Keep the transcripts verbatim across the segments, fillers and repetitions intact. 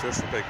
successful takeoff.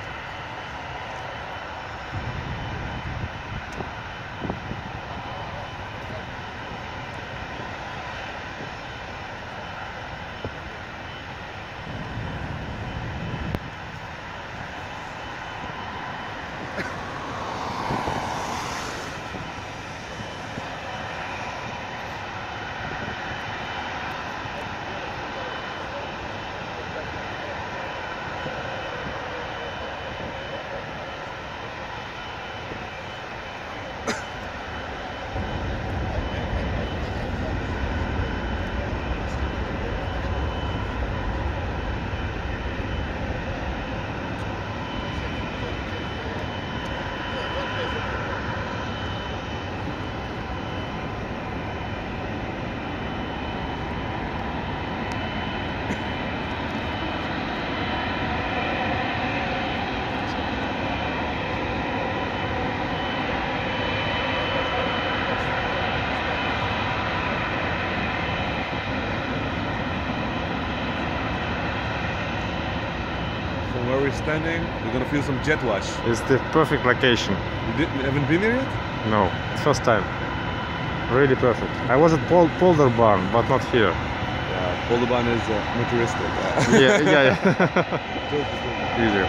From where we're standing, we're gonna feel some jet wash. It's the perfect location. You didn't, haven't been here yet? No, first time. Really perfect. I was at Pol Polderbarn, but not here. Yeah, Polderbarn is uh, motoristic. yeah, yeah, yeah. Easier.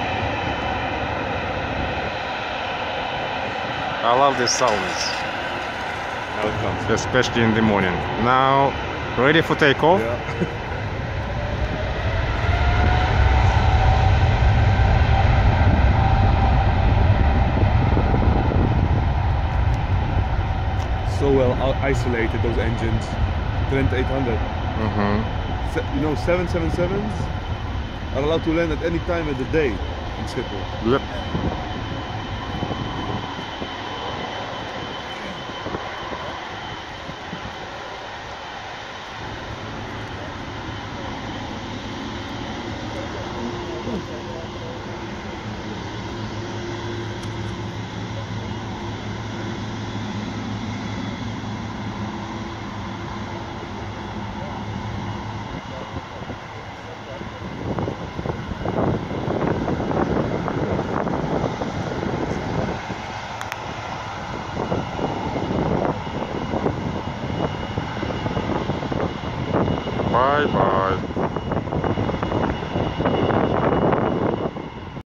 I love these sounds. Now it comes. Especially in the morning. Now, ready for takeoff? Yeah. So well isolated, those engines. Trent eight hundred. Mm-hmm. Se you know, seven seventy-sevens are allowed to land at any time of the day in Schiphol. Yep. Bye bye.